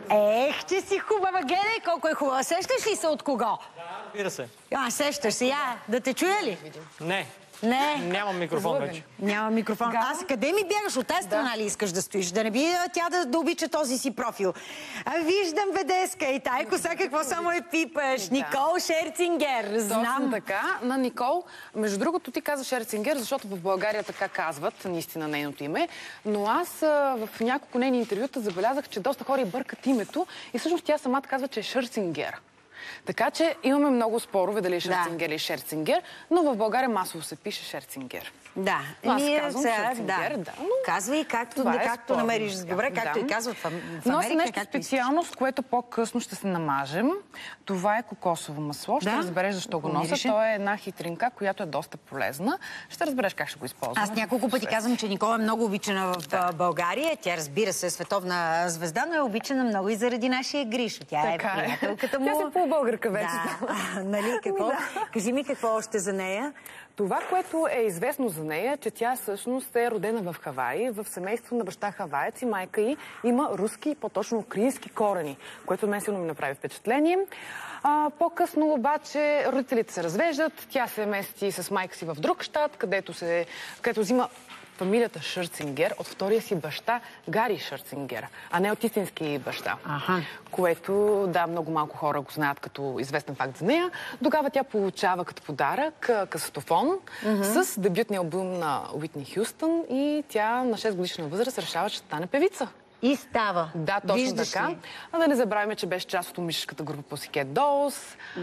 Ех, че си хубава. Гледай колко е хубава. Сещаш ли се от кого? Да, разбира се. Сещаш се. Да те чуя ли? Не. Не. Нямам микрофон вече. Няма микрофон. Аз къде ми бягаш? От тази страна ли искаш да стоиш? Да не би тя да обича този си профил. Виждам Ведеска и тая коса какво само е пипаш. Никол Шерцингер. Знам. Точно така. На Никол, между другото ти каза Шерцингер, защото в България така казват наистина нейното име. Но аз в няколко нейни интервюта забелязах, че доста хора бъркат името и всъщност тя самата казва, че е Шерцингер. Така че имаме много спорове дали е Шерцингер или Шерцингер, но в България масово се пише Шерцингер. Да, ние казвам Шерцингер, да. Казвай както намериш добре, както и казват в Америка. Носи нещо специалност, което по-късно ще се намажем. Това е кокосово масло. Ще разбереш защо го нося. То е една хитринка, която е доста полезна. Ще разбереш как ще го използвам. Аз няколко пъти казвам, че Никола е много обичана в България. Тя, разбира се, е световна звезда, но е обичана много и заради нашия Гришо. Тя е приятелката му. Тя се полубългарка вече. Нали, какво? Кажи ми какво още за нея. Това, което е известно за нея, че тя всъщност е родена в Хаваи, в семейство на баща хаваец и майка й има руски, по-точно украински корени, което мен силно ми направи впечатление. По-късно обаче родителите се развеждат, тя се мести с майка си в друг щат, където взима фамилията Шерцингер от втория си баща Гари Шерцингер, а не от истински баща. Което, да, много малко хора го знаят като известен факт за нея. Тогава тя получава като подарък касетофон с дебютния албум на Уитни Хюстън и тя на 6 годишна възраст решава, че ще стане певица. И става. Да, точно така. Да не забравяме, че беше част от умишката група Pussycat Dolls,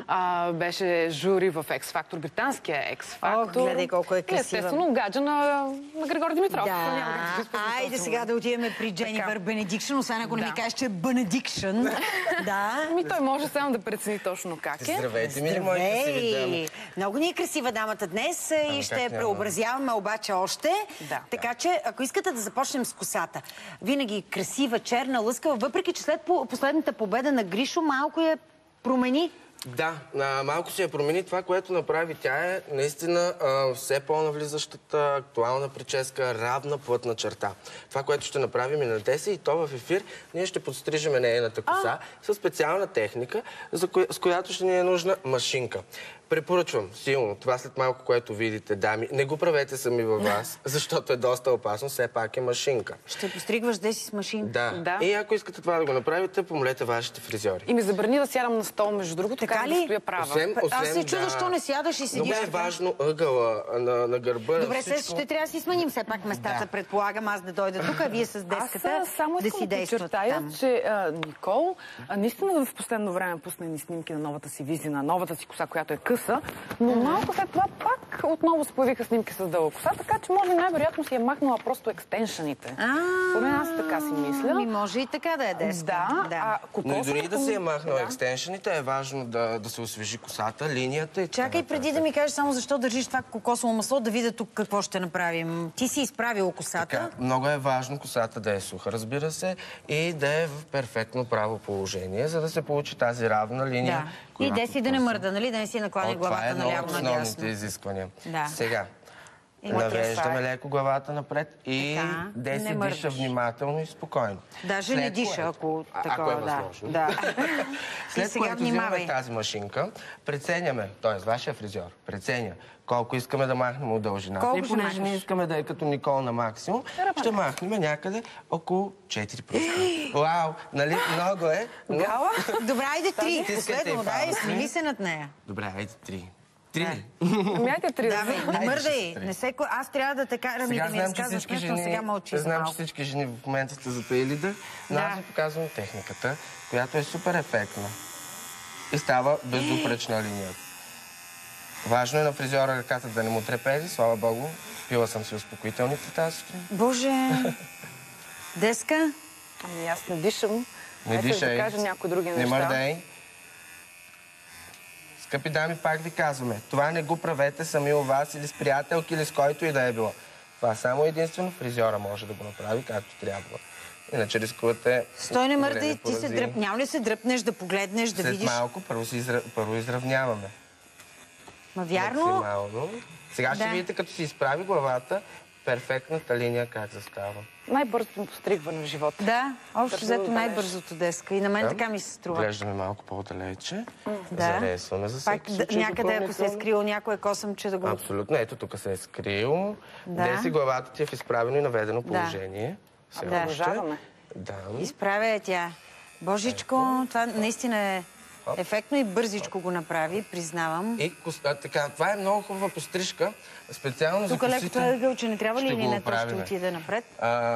беше жури в X-Factor, британския X-Factor. Гледай колко е красива. Естествено, гаджа на Григор Димитров. Айде сега да отидем при Дженифър Бенедикшън, освен ако не ми кажеш, че е Бенедикшън. Той може само да прецени точно как е. Здравейте, мили мои красиви дами. Много ни е красива дамата днес и ще я преобразяваме обаче още. Така че, ако искате да започнем с косата, винаги красива, черна, лъскава, въпреки че след последната победа на Гришо малко я промени. Да, малко се я промени. Това, което направи тя е наистина все по-навлизащата актуална прическа, равна плътна черта. Това, което ще направим и на 10 и то в ефир, ние ще подстрижеме нейната коса с специална техника, с която ще ни е нужна машинка. Препоръчвам силно това след малко, което видите, дами. Не го правете сами във вас, защото е доста опасно. Все пак е машинка. Ще постригваш Деси с машинка? Да. И ако искате това да го направите, помолете вашите фризьори. И ми забрани да сядам на стол, между другото, така да стоя права. Аз се чудя, защо не сядаш и седиш. Много е важно ъгъла на гърба. Добре, ще трябва да си сменим все пак местата. Предполагам аз да дойда тук, а вие с Деската да си действат там. Че Никол наистина в последно време пусна ни снимки на новата си визия, на новата си коса, която е къса, но малко след това пак отново се появиха снимки с дълга коса, така че може най-вероятно си е махнала просто екстеншъните. Поне аз така си мисля. Може и така да е, Деска. Но и дори да се е махнала екстеншъните, е важно да се освежи косата, линията и така. Чакай, преди да ми кажеш само защо държиш това кокосово масло, да видя тук какво ще направим. Ти си изправил косата. Много е важно косата да е суха, разбира се, и да е в перфектно право положение, за да се получи тази равна линия. И Деси да не мърда, нали? Да не си наклани главата наляво надясно. Това е едно от основните изисквания. Сега, навеждаме леко главата напред и Деси диша внимателно и спокойно. Даже не диша, ако такова, е възможно. След което взимаме тази машинка, преценяме, т.е. вашия фризьор преценя колко искаме да махнем от дължината. И понеже не искаме да е като Никол на максимум, ще махнем някъде около 4%. Вау, нали? Много е. Добре, айде 3. Последно, смени се над нея. Добре, айде 3. 3. Мяйте 3. Да, не мърдай. Аз трябва да те карам и да ми разказваш нещо, сега мълчи. Знам, че всички жени в момента сте затаили дъх, но аз ви показвам техниката, която е супер ефектна. И става безупречна линията. Важно е на фризьора ръката да не му трепери, слава Богу. Пила съм си успокоителните тази сутрин. Боже! Деска? Аз не дишам. Не дишай. Да кажа някои други неща. Не мърдай. Скъпи дами, пак ви казваме, това не го правете сами у вас или с приятелки, или с който и да е било. Това само единствено фризьора може да го направи както трябва. Иначе рискувате... Стой, не мърдай, ти се дръпнеш. Няма ли се дръпнеш, да погледнеш, да видиш? След малко първо изравняваме. Ма вярно? Максимално. Сега ще видите, като си изправи главата, перфектната линия как застава. Най-бързото постригване в живота. Да, общо взето най-бързото деска. И на мен така ми се струва. Глеждаме малко по-далече. Да. Заресваме за всеки случай. Някъде, ако се е скрил някое косъмче да го... Абсолютно. Ето, тук се е скрил. Да. Деси главата ти е в изправено и наведено положение. Все Да. още. Да. Изправя е тя. Божичко, това наистина е ефектно и бързичко го направи, признавам. И така, това е много хубава пострижка. Специално за тук леко косите. това е гълче, не трябва ли ще или го не, то ще оправим. отиде напред?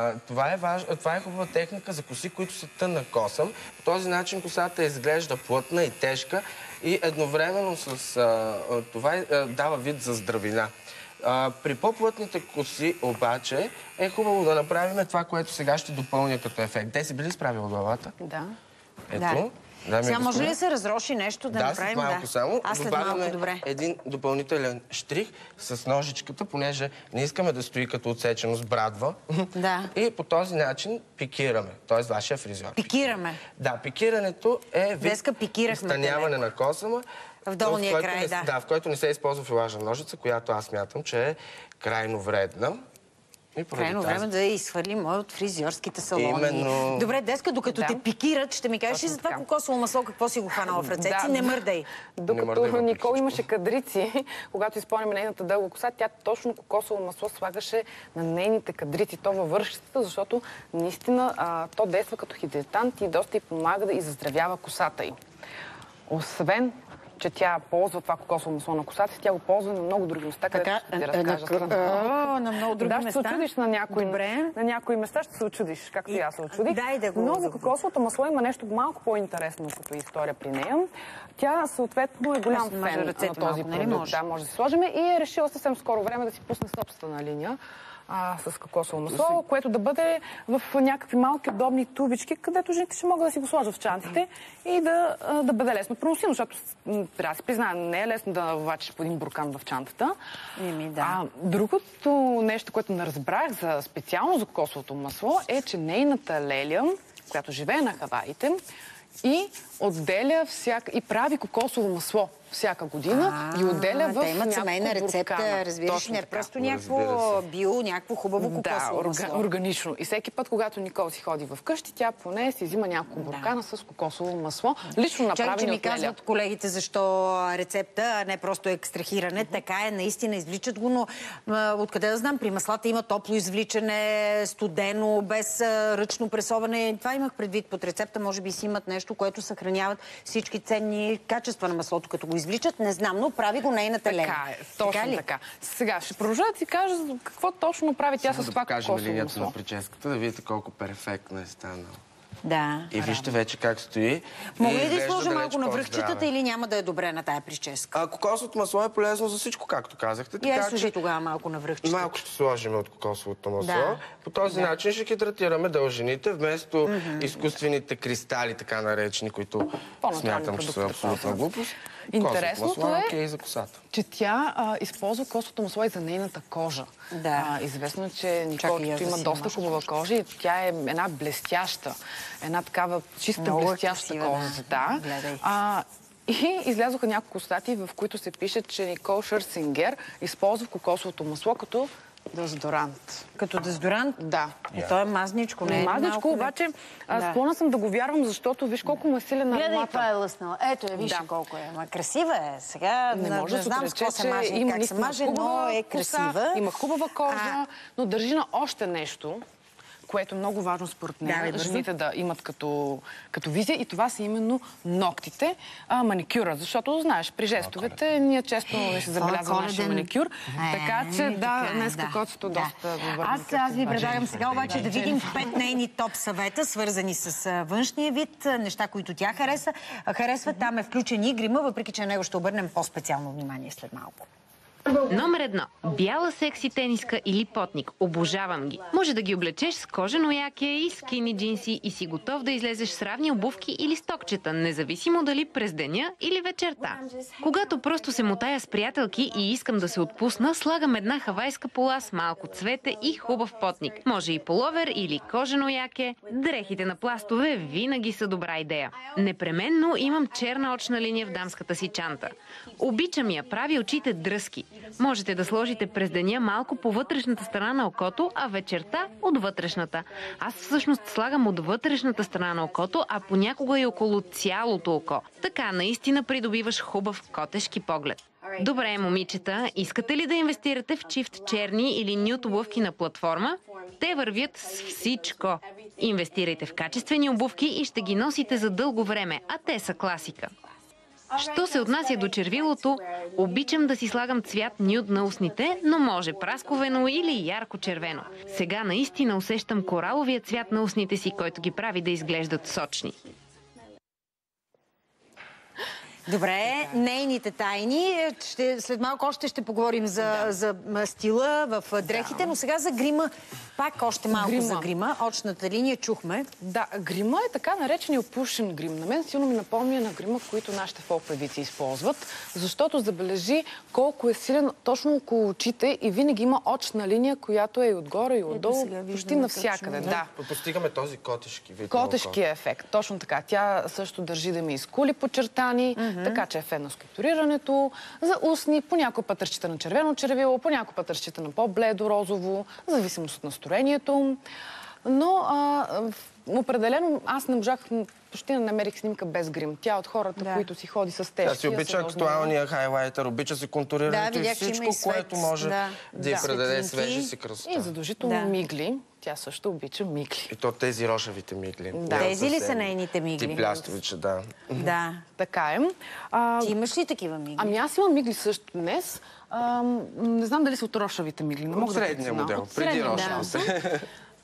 Това е хубава техника за коси, които са тънна косъм. По този начин косата изглежда плътна и тежка и едновременно с това дава вид за здравина. При по-плътните коси обаче е хубаво да направим това, което сега ще допълня като ефект. Те си били справила главата? Да. Ето. Сега може ли да се разроши нещо да направим? Да, след малко само. Аз след малко, добре. Добавяме един допълнителен штрих с ножичката, понеже не искаме да стои като отсечено с брадва. Да. И по този начин пикираме, т.е. вашия фризьор. Пикираме. Да, пикирането е вид Днеска пикирахме станяване на косъма. В долния край, да. Да, в който не се използва филажна ножица, която аз мятам, че е крайно вредна. Крайно време да изхвърлим от фризьорските салони. Именно. Добре, Деска, докато те пикират, ще ми кажеш и за това кокосово масло, какво си го хванала в ръцете си? Не мърдай. Докато Никол имаше кадрици, когато изпълняме нейната дълга коса, тя точно кокосово масло слагаше на нейните кадрици, то във вършицата, защото наистина то действа като хидратант и доста й помага и заздравява косата й. Освен че тя ползва това кокосово масло на косата си, тя го ползва на много други места, където ще ти разкажа. На много други места? Да, ще се очудиш на някои места, ще се очудиш, както и аз се очудих. Но за кокосовото масло има нещо малко по-интересно като история при нея. Тя съответно е голям фен на този продукт. Да, може да се сложим и е решила съвсем скоро време да си пусне собствена линия с кокосово масло, което да бъде в някакви малки удобни тубички, където жените ще могат да си го сложат в чантите и да бъде лесно преносимо, защото трябва да си призная, не е лесно да влачиш по един буркан в чантата. Другото нещо, което не разбрах специално за кокосовото масло, е, че нейната Леля, която живее на Хаваите, и отделя и прави кокосово масло всяка година и отделя в някакво имат семейна рецепта, разбираш, не просто някакво био, някакво хубаво кокосово масло. Да, органично. И всеки път, когато Никол си ходи вкъщи, тя поне си взима няколко буркана с кокосово масло, лично направени от Леля. Ми казват колегите защо рецепта, а не просто екстрахиране. Така е, наистина извличат го, но откъде да знам, при маслата има топло извличане, студено, без ръчно пресоване. Това имах предвид под рецепта, може би си имат нещо, което съхраняват всички ценни качества на маслото, като го извличат. Не знам, но прави го нейната Леля. Така е, точно така. Сега ще продължа да ти кажа какво точно прави тя с това кокосово масло. Линията на прическата, да видите колко перфектно е станала. Да. И вижте вече как стои. Мога ли да изложа малко на връхчетата или няма да е добре на тая прическа? Кокосовото масло е полезно за всичко, както казахте. И сложи тогава малко на връхчетата. Малко ще сложим от кокосовото масло. По този начин ще хидратираме дължините, вместо изкуствените кристали, така наречени, които смятам, че са абсолютна глупост. Интересното е, за косата. Че тя използва кокосовото масло и за нейната кожа. Да. Известно е, че Николкото има доста хубава кожа и тя е една блестяща, една такава чиста блестяща кожа. Да. И излязоха няколко статии, в които се пише, че Никол Шерцингер използва кокосовото масло като дезодорант. Като дезодорант? Да. То е мазничко, не е мазничко, обаче склонна съм да го вярвам, защото виж колко му е силен аромата. Гледай, това е лъснала. Ето я, виж колко е. Красива е. Сега не знам с какво се маже и как се маже, но е красива. Има хубава кожа, но държи на още нещо, което е много важно според нея, жените да имат като визия, и това са именно ногтите, маникюра. Защото, знаеш, при жестовете ние често не се забелязваме нашия маникюр. Така че, днес кокосото доста добър. Аз ви предлагам сега обаче да видим 5 нейни топ съвета, свързани с външния вид, неща, които тя харесва. Там е включен и грима, въпреки че на него ще обърнем по-специално внимание след малко. Номер 1. Бяла секси тениска или потник. Обожавам ги. Може да ги облечеш с кожено якия и скини джинси и си готов да излезеш с равни обувки или стокчета, независимо дали през деня или вечерта. Когато просто се мотая с приятелки и искам да се отпусна, слагам една хавайска пола с малко цвете и хубав потник. Може и половер или кожено яке. Дрехите на пластове винаги са добра идея. Непременно имам черна очна линия в дамската си чанта. Обичам я, прави очите дръзки. Можете да сложите през деня малко по вътрешната страна на окото, а вечерта от вътрешната. Аз всъщност слагам от вътрешната страна на окото, а понякога и около цялото око. Така наистина придобиваш хубав котешки поглед. Добре, момичета, искате ли да инвестирате в чифт черни или нюд обувки на платформа? Те вървят с всичко. Инвестирайте в качествени обувки и ще ги носите за дълго време, а те са класика. Що се отнася до червилото, обичам да си слагам цвят нюд на устните, но може прасковено или ярко червено. Сега наистина усещам кораловия цвят на устните си, който ги прави да изглеждат сочни. Добре, нейните тайни. След малко още ще поговорим за стила в дрехите, но сега за грима. Пак още малко за грима. Очната линия чухме. Да, грима е така наречения опушен грим. На мен силно ми напомня на грима, които нашите фолк-певици използват, защото забележи колко е силен точно около очите и винаги има очна линия, която е и отгоре, и отдолу, почти навсякъде. Да. Постигаме този котешки вид. Котешки ефект, точно така. Тя също държи да ми изкули подчертани, така че е фен на скулптурирането, за устни, понякога път разчита на червено червило, понякога път разчита на по-бледо розово, в зависимост от настроението. Но определено аз не можах, почти не намерих снимка без грим. Тя от хората, които си ходи с тежки. Тя си обича актуалния хайлайтер, обича си контурирането и всичко, което може да й предаде свежи си красота. И задължително мигли. Тя също обича мигли. И то тези рошавите мигли. Тези ли са нейните мигли? Тип лястовича, да. Да. Така е. Ти имаш ли такива мигли? Ами аз имам мигли също днес. Не знам дали са от рошавите мигли. Не мога средния модел, преди рошавите.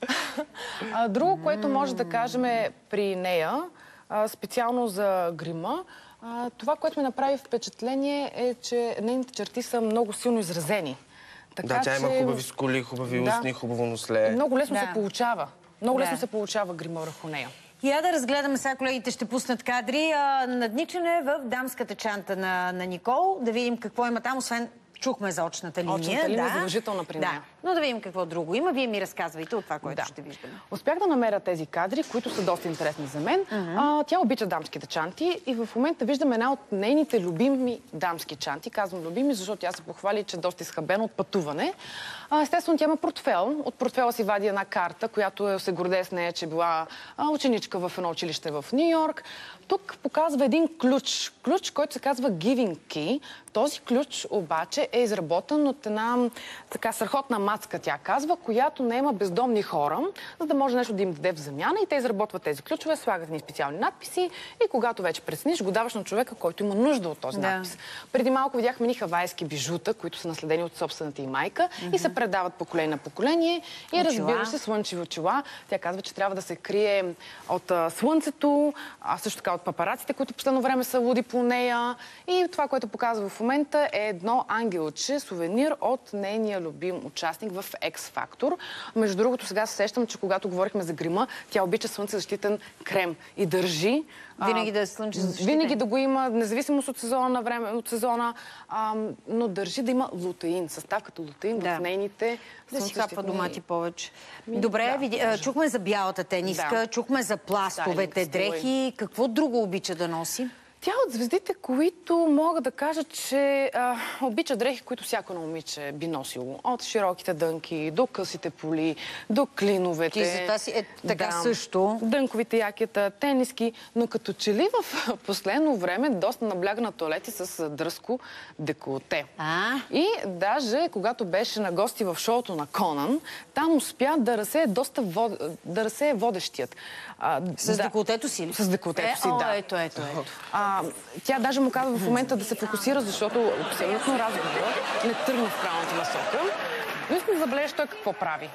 Друго, което може да кажем при нея, специално за грима, това, което ми направи впечатление е, че нейните черти са много силно изразени. Да, тя има хубави скули, хубави устни, хубаво носле. Много лесно се получава. Много лесно се получава грима върху нея. Я да разгледаме сега, колегите ще пуснат кадри. Надничане в дамската чанта на Никол. Да видим какво има там, освен чухме за очната линия. Очната линия е задължителна при нея. Но да видим какво друго има. Вие ми разказвайте от това, което ще виждаме. Успях да намеря тези кадри, които са доста интересни за мен. Тя обича дамските чанти и в момента виждам една от нейните любими дамски чанти. Казвам любими, защото тя се похвали, че е доста изхабена от пътуване. Естествено, тя има портфел. От портфела си вади една карта, която се гордее с нея, че била ученичка в едно училище в Ню Йорк. Тук показва един ключ. Ключ, който се казва Giving Key. Този ключ обаче е изработен от една така страхотна мацка, тя казва, която наема бездомни хора, за да може нещо да им даде в замяна, и те изработват тези ключове, слагат ни специални надписи и когато вече прецениш, го даваш на човека, който има нужда от този надпис. Преди малко видяхме ни хавайски бижута, които са наследени от собствената й майка и се предават поколение на поколение. И разбира се, слънчеви очила. Тя казва, че трябва да се крие от слънцето, а също така от папараците, които последно време са луди по нея. И това, което показва в момента, е едно ангелче, сувенир от нейния любим участник в X-Factor. Между другото, сега се сещам, че когато говорихме за грима, тя обича слънцезащитен крем и държи винаги да е слънчезащитен. Винаги да го има, независимост от сезона на време, от сезона, но държи да има лутеин, състав като лутеин в нейните да си хапва домати повече. Добре, чухме за бялата тениска, чухме за пластовете дрехи. Какво друго обича да носи? Тя от звездите, които мога да кажа, че обича дрехи, които всяко едно момиче би носило. От широките дънки, до късите поли, до клиновете. Ти за това си така също. Дънковите якета, тениски. Но като че ли в последно време доста набляга на тоалети с дръско деколте. И даже, когато беше на гости в шоуто на Конан, там успя да разсее водещият. С деколтето си ли? С деколтето си, да. Ето. Тя даже му казва в момента да се фокусира, защото абсолютно разговора не тръгна в правилната насока. Но искам да забележиш той какво прави.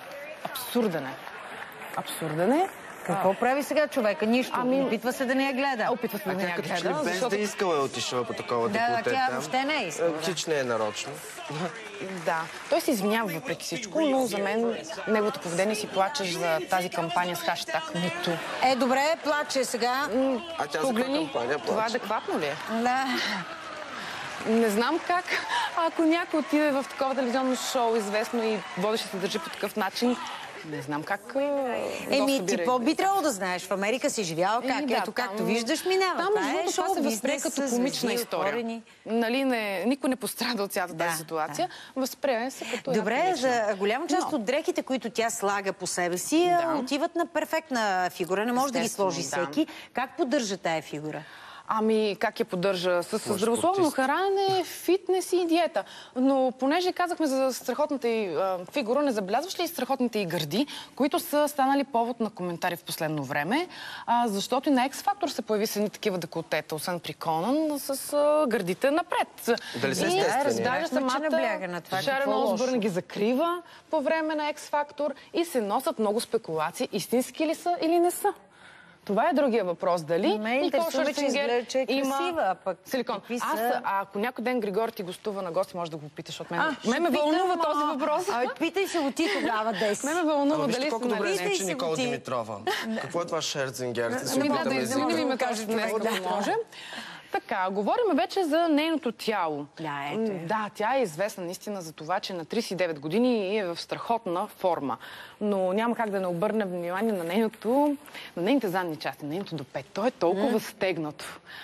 Абсурден е. Какво прави сега човека? Нищо. Опитва се да не я гледа. Опитва се да не я гледа. Без да искала е отишла по такова деколте. Да, тя въобще не е искала. Хич не е нарочно. Да. Той се извинява въпреки всичко, но за мен неговото поведение си плачеш за тази кампания с хаштаг #MeToo. Добре, плаче сега. А тя за каква кампания плаче? Това адекватно ли е? Да. Не знам как, ако някой отиде в такова телевизионно шоу, известно и водещ се държи по такъв начин, Не знам как... Ти по-би трябвало да знаеш. В Америка си живял как? Ето, както виждаш, минава. Там, това се възприе като комична история. Нали, никой не пострада от цялата тази ситуация. Възприе се като... Добре, за голяма част от дрехите, които тя слага по себе си, отиват на перфектна фигура. Не може да ги сложи всеки. Как поддържа тая фигура? Ами, как я поддържа? С здравословно хранене, фитнес и диета. Но понеже казахме за страхотната й фигура, не забелязваш ли страхотните й гърди, които са станали повод на коментари в последно време? Защото и на X-Factor се появи с едни такива деколтета, освен при Конан, с гърдите напред. Дали се естествени? Даже самата Шарон Осбърн ги закрива по време на X-Factor и се носят много спекулации. Истински ли са или не са? Това е другия въпрос. Дали Никол Шерцингер има силикон? Ако някой ден Григор ти гостува на гости, може да го питаш от мен. Мен ме вълнува този въпрос. Питай се го ти тогава, Деси. Мен ме вълнува дали колко добре звучи Никола Димитрова. Какво е това Шерцингер? Извини ли ме кажеш днес, ако може. Така, говорим вече за нейното тяло. Да, тя е известна наистина за това, че на 39 години е в страхотна форма. Но няма как да не обърне внимание на нейните задни части, на нейното допет. То е толкова стегнато.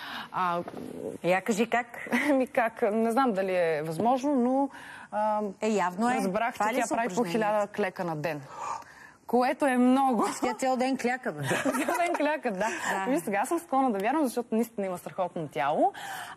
Я кажи как? Как? Не знам дали е възможно, но явно е. Разбрах, че тя прави по 1000 клека на ден. Което е много. Тя цял ден кляка, бе. Цял ден кляка, да. Виж, сега съм склонна да вярвам, защото наистина има страхотно тяло.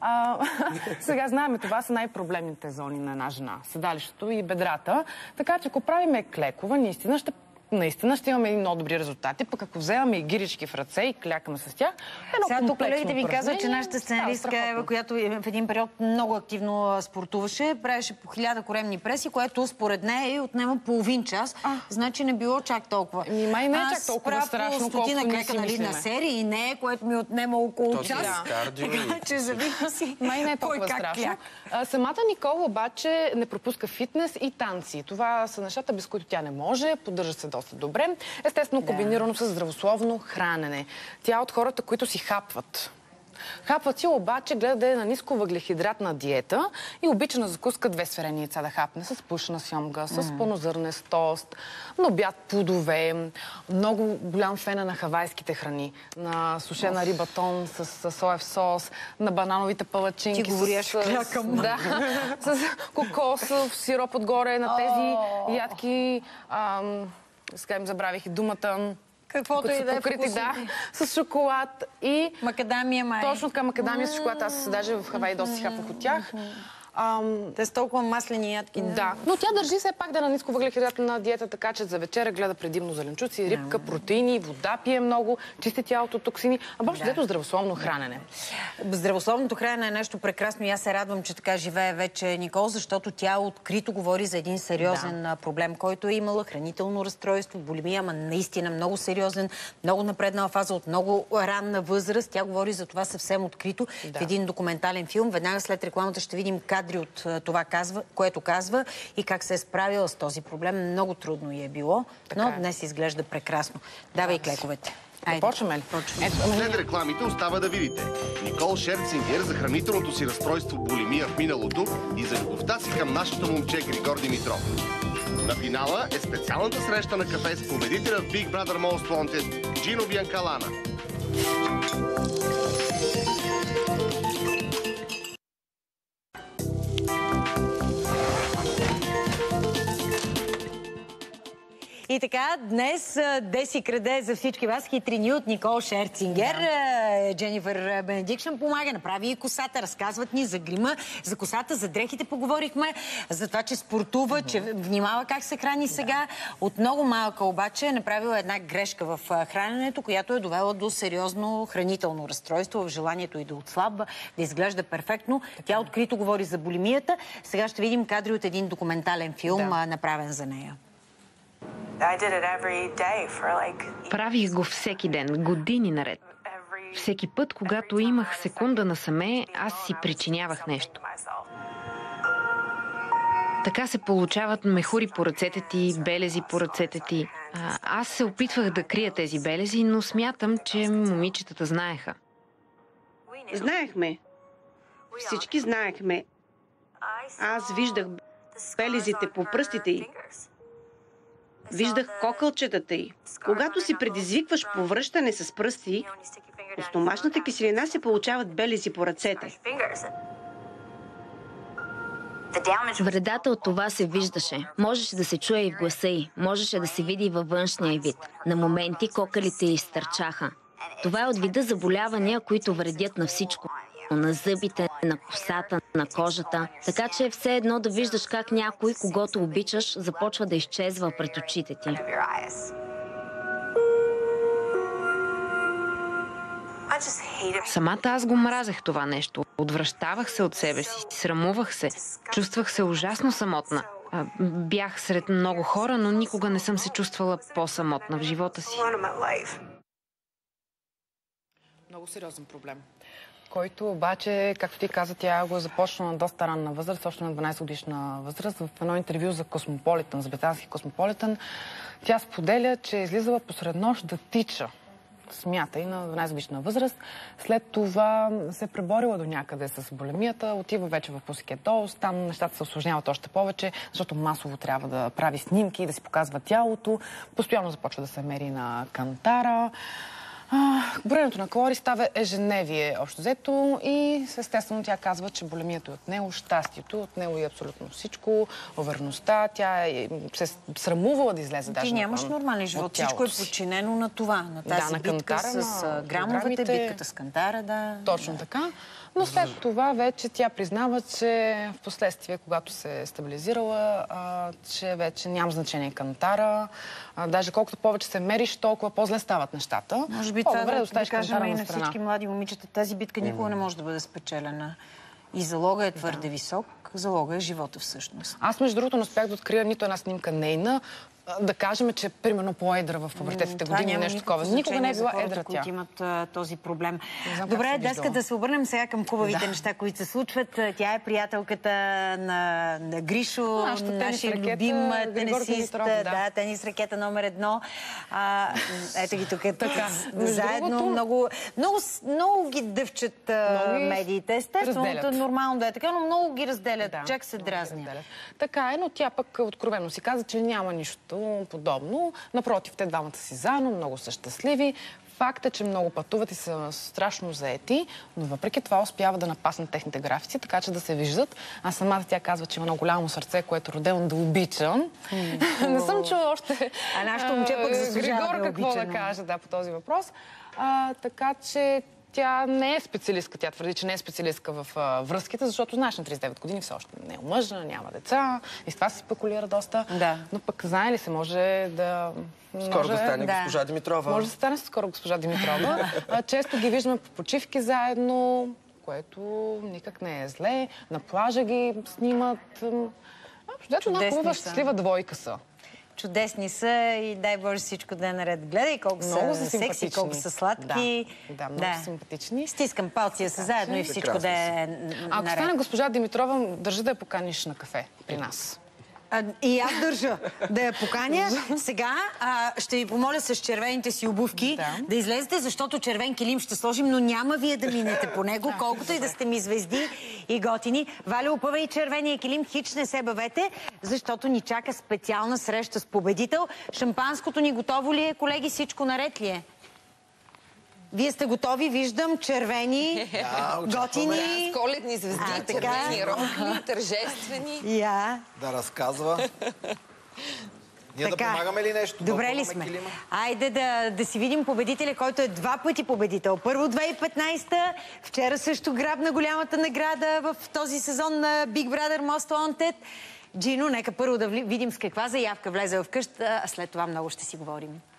Сега знаем, това са най-проблемните зони на една жена. Седалището и бедрата. Така че ако правиме клекова, наистина ще имаме много добри резултати, пък ако вземаме и гирички в ръце и клякаме с тях, сега тук колегите ви казват, че нашата сценаристка Ева, която в един период много активно спортуваше, правеше по 1000 коремни преси, което според нея отнема половин час. Значи не било чак толкова. Май не е чак толкова страшно, колкото ние си мислиме. На серии не, което ми отнема около час. Така че зависи. Май не е толкова страшно. Самата Никола обаче не пропуска фитнес и танци. Това са нещата, без които тя не може. Поддържа се доста добре. Естествено, комбинирано с здравословно хранене. Тя е от хората, които си хапват. Хапват си, обаче гледа да е на ниско въглехидратна диета и обича на закуска 2 сварени яйца да хапне с пушена сьомга, с пълнозърнест тост, на обяд плодове. Много голям фен на хавайските храни. На сушена риба тон с соев сос, на банановите палачинки. Ти говориш клякам. Да, с кокосов сироп отгоре на тези ядки. Сега им забравих и думата. Каквото и да е покрити, с шоколад и... Макадамия май. Точно така, макадамия с шоколад. Аз даже в Хавай доста си хапвах от тях. Те са толкова маслени ядки. Да, но тя държи все пак да на ниско въглехидратна диета, така че за вечеря гледа предимно зеленчуци, рибка, протеини, вода пие много, чисти тялото от токсини, въобще взето здравословно хранене. Здравословното хранене е нещо прекрасно и аз се радвам, че така живее вече Никол, защото тя открито говори за един сериозен проблем, който е имала хранително разстройство, булимия, ама наистина много сериозен, много напреднала фаза от много ранна възраст. Тя говори за това съвсем открито в един документален филм. Веднага след рекламата ще видим кадри от това, което казва и как се е справила с този проблем. Много трудно й е било, но днес изглежда прекрасно. Давай клековете. Почваме ли? След рекламите остава да видите Никол Шерцингер за хранителното си разстройство булимия в миналото и за любовта си към нашето момче Григор Димитров. На финала е специалната среща на кафе с победителя в Big Brother Most Wanted Джино Бянкалана. И така, днес Деси краде за всички вас хитрини от Никол Шерцингер. Дженифър Бенедикшън помага, направи и косата, разказват ни за грима, за косата, за дрехите поговорихме, за това, че спортува, че внимава как се храни сега. От много малка обаче е направила една грешка в храненето, която е довела до сериозно хранително разстройство, в желанието и да отслабва, да изглежда перфектно. Тя открито говори за булимията. Сега ще видим кадри от един документален филм, направен за нея. Правих го всеки ден, години наред. Всеки път, когато имах секунда насаме, аз си причинявах нещо. Така се получават мехури по ръцете ти, белези по ръцете ти. Аз се опитвах да крия тези белези, но смятам, че момичетата знаеха. Знаехме. Всички знаехме. Аз виждах белезите по пръстите й. Виждах кокълчетата й. Когато си предизвикваш повръщане с пръсти, от стомашната киселина се получават белези по ръцете. Вредата от това се виждаше. Можеше да се чуе и в гласа й. Можеше да се види и във външния й вид. На моменти кокалите й изтърчаха. Това е от вида заболявания, които вредят на всичко. На зъбите, на косата, на кожата. Така че е все едно да виждаш как някой, когото обичаш, започва да изчезва пред очите ти. Самата аз го мразех това нещо. Отвръщавах се от себе си, срамувах се. Чувствах се ужасно самотна. Бях сред много хора, но никога не съм се чувствала по-самотна в живота си. Много сериозен проблем, който обаче, както ти каза, тя го е започнала на доста ранна възраст, още на 12 годишна възраст. В едно интервю за Космополитън, за британски Космополитън, тя споделя, че е излизала посред нощ да тича. Смята и на 12 годишна възраст. След това се преборила до някъде с булимията, отива вече в Pussycat Dolls, там нещата се усложняват още повече, защото масово трябва да прави снимки, да си показва тялото. Постоянно започва да се мери на кантара. Броенето на калории става ежедневие общо взето и естествено тя казва, че булимията е от него, щастието от него и абсолютно всичко, увереността. Тя се срамувала да излезе даже. Ти нямаш нормален живот. Всичко е подчинено на това, на тази битка с грамовете, битката с кантара, да. Точно така. Но след това вече тя признава, че в последствие, когато се е стабилизирала, че вече няма значение кантара. Даже колкото повече се мериш, толкова по-зле стават нещата. Може би това да кажем и на всички млади момичета. Тази битка никога не може да бъде спечелена. И залога е твърде висок. Залога е живота всъщност. Аз, между другото, не успях да открия нито една снимка нейна. Да кажем, че примерно по-едра в пубертетските години нещо такова. Никога не е била едра тя. Които имат този проблем. Добре, днеска да се обърнем сега към хубавите неща, които се случват. Тя е приятелката на Гришо, нашия любим тенисист. Да, тенис ракета номер 1. Ето ги тук. Заедно много ги дъвчат медиите. Естествено, нормално да е така, но много ги разделят. Чак се дразня. Така е, но тя пък откровено си каза, че няма нищо подобно. Напротив, те двамата си заедно, много са щастливи. Факт е, че много пътуват и са страшно заети, но въпреки това успява да напаснат техните графици, така че да се виждат. А самата тя казва, че има много голямо сърце, което е родено да обичам. Не съм чула още нашето момче пък заслужава Григор какво да каже по този въпрос. Така че тя не е специалистка. Тя твърди, че не е специалистка в връзките, защото знаеш, на 39 години все още не е омъжена, няма деца. И с това се спекулира доста. Да. Но пък знае ли се, може да... Скоро да стане госпожа Димитрова. Може да стане скоро госпожа Димитрова. Често ги виждаме по почивки заедно, което никак не е зле. На плажа ги снимат. Една хубава, щастлива двойка са. Чудесни са и дай Боже всичко да е наред. Гледай колко са секси, колко са сладки. Да, много симпатични. Стискам палци да са заедно и всичко да е наред. Ако стане госпожа Димитрова, държа да я поканиш на кафе при нас. И аз държа да я поканя. Сега ще ви помоля с червените си обувки да излезете, защото червен килим ще сложим, но няма вие да минете по него, колкото и да сте ми звезди и готини. Валя, опъва и червения килим, хич не се бавете, защото ни чака специална среща с победител. Шампанското ни готово ли е, колеги? Всичко наред ли е? Вие сте готови, виждам, червени, готини. С коледни звезди, червени рокли, тържествени. Да разказва. Ние да помагаме ли нещо? Добре ли сме? Айде да си видим победителя, който е 2 пъти победител. Първо 2015-та, вчера също грабна голямата награда в този сезон на Big Brother Most Wanted. Джино, нека първо да видим с каква заявка влезе в къща, а след това много ще си говорим.